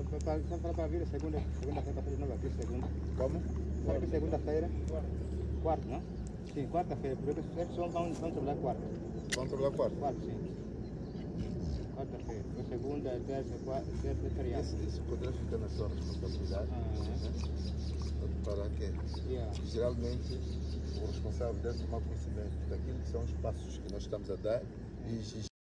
para vir segunda-feira para fazer de novo aqui, segunda. Como? Sabe que segunda-feira? Quarta, não? Sim, quarta-feira, porque as pessoas vão trabalhar quarta. Vamos trabalhar quarta? Quarta, sim. Quarta-feira. Segunda, terça, quarta, terça, feriado. Isso poderá ficar na sua responsabilidade. Para que geralmente o responsável deve tomar conhecimento daquilo que são os passos que nós estamos a dar e